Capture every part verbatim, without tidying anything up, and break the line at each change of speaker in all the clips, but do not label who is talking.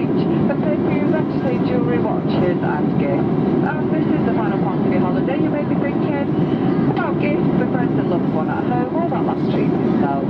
luggage, a place for your luxury jewellery, watches and gifts. As this is the final part of your holiday, you may be thinking about gifts for friends and loved one at home or that last treat for yourself.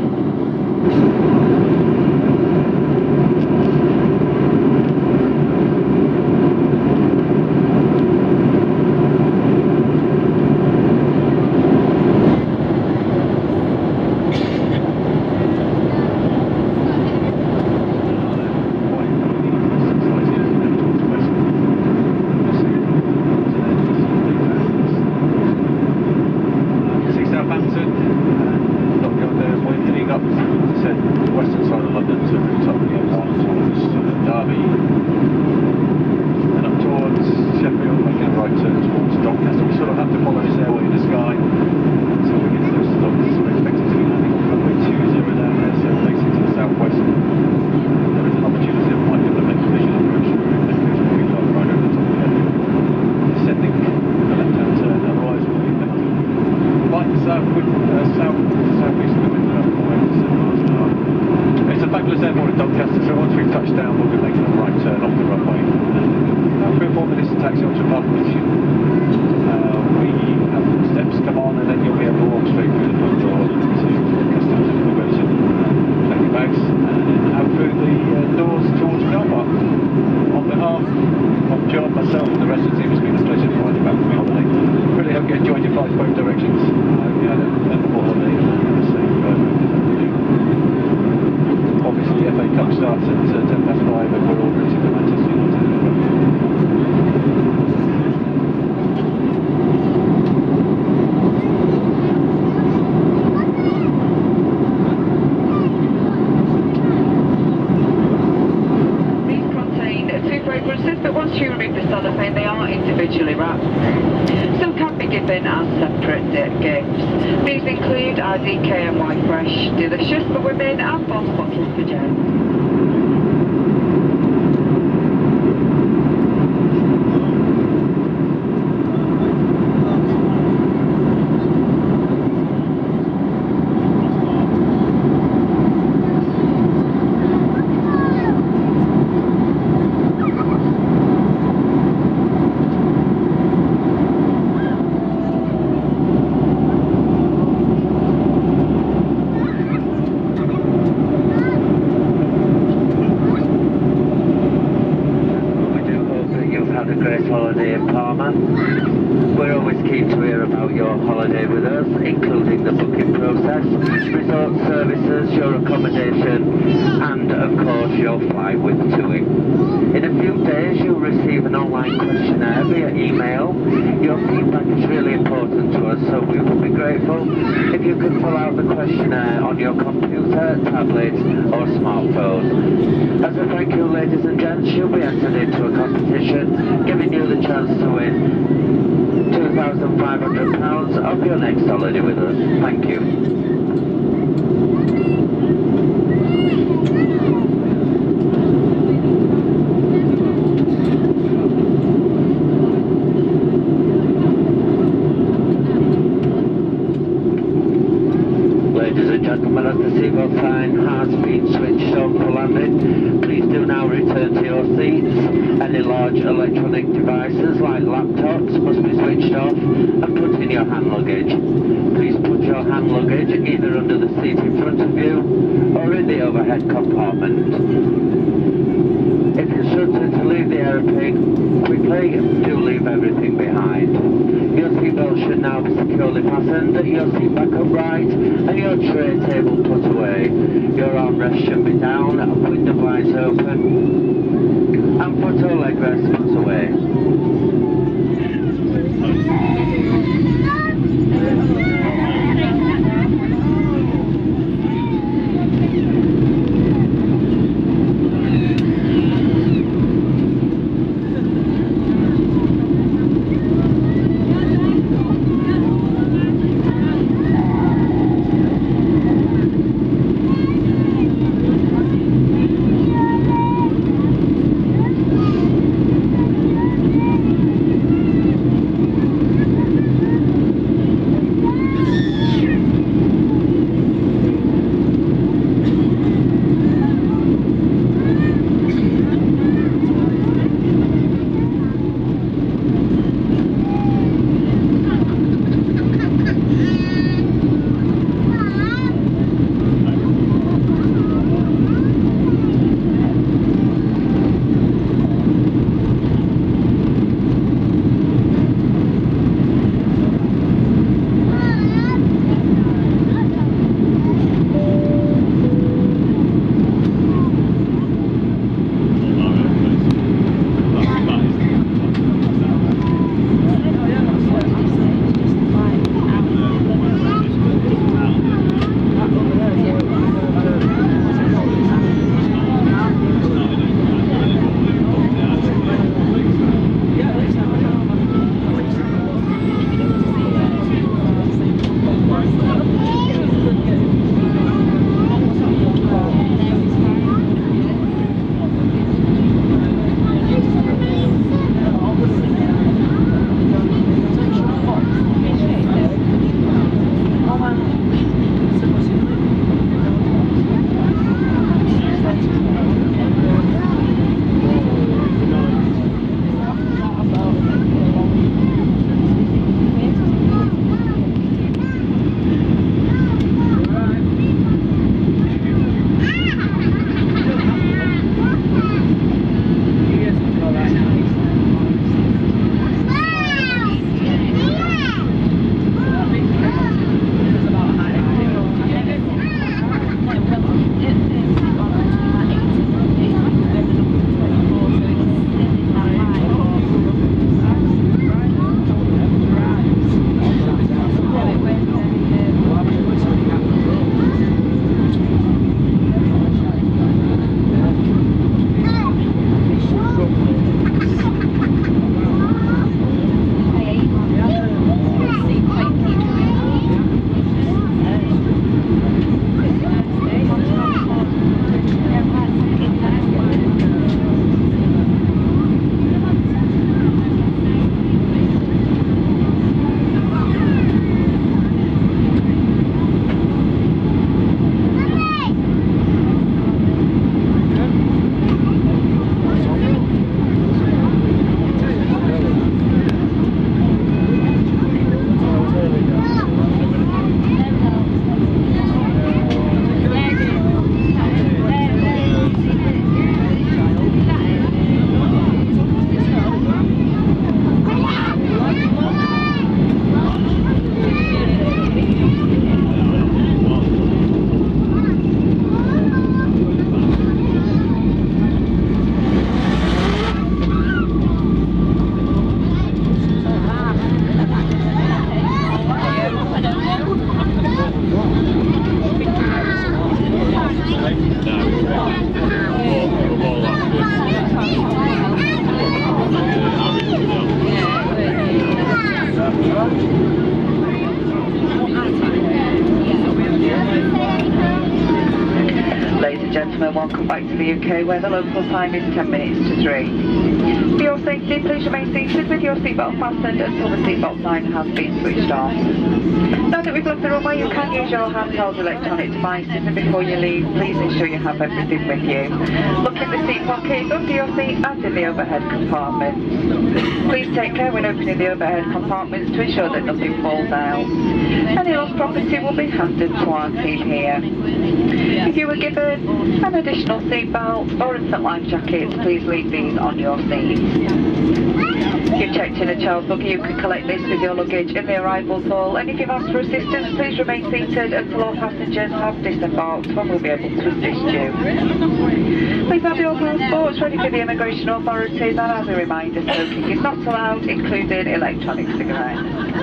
U K, where the local time is ten minutes to three. For your safety, please remain seated with your seatbelt fastened until the seatbelt sign has been switched off. Now that we've left the runway, you can use your handheld electronic devices, and before you leave, please ensure you have everything with you. Look in the seat pockets, under your seat and in the overhead compartments. Please take care when opening the overhead compartments to ensure that nothing falls out. Any lost property will be handed to our team here. If you were given an additional seat belt or infant life jackets, please leave these on your seat. If you've checked in a child's buggy, you can collect this with your luggage in the arrivals hall, and if you've asked for assistance, please remain seated until all passengers have disembarked, when we'll be able to assist you. Please have your passports ready for the immigration authorities, and as a reminder, smoking is not allowed, including electronic cigarettes.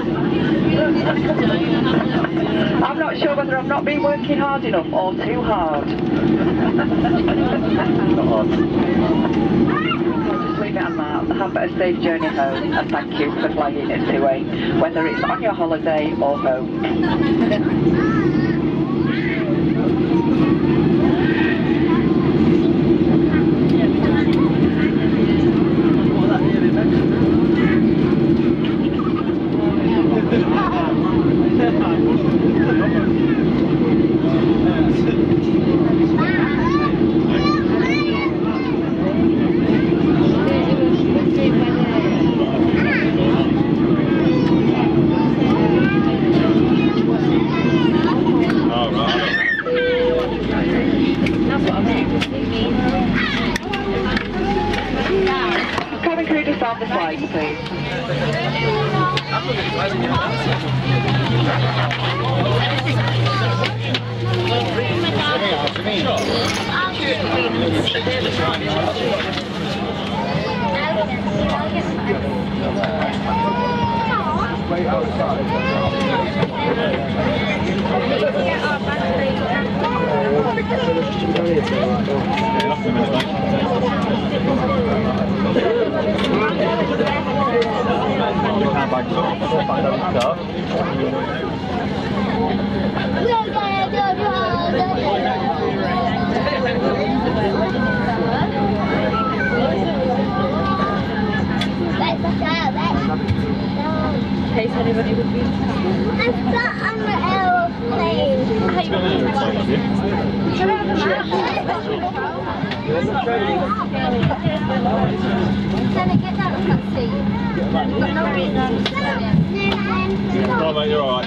I'm not sure whether I've not been working hard enough or too hard. Not hard. Just leave it on that. Have a safe journey home, and thank you for flying into a, whether it's on your holiday or home. Cabin crew, disarm the flight, please.
Wait outside.
In case anybody would be. I'm stuck on the aeroplane. Can I have a Can I get that on that seat? I've got no reason.
Oh, mate, you're alright.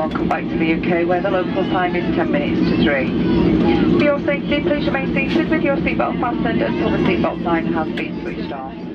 welcome back to the U K, where the local time is ten minutes to three. For your safety, please remain seated with your seatbelt fastened until the seatbelt sign has been switched off.